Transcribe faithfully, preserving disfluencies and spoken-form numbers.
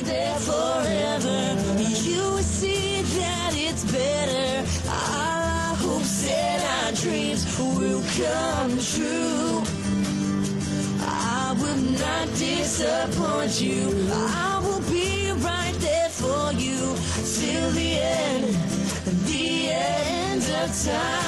there forever. You will see that it's better. Our hopes and our dreams will come true. I will not disappoint you. I will be right there for you till the end, the end of time.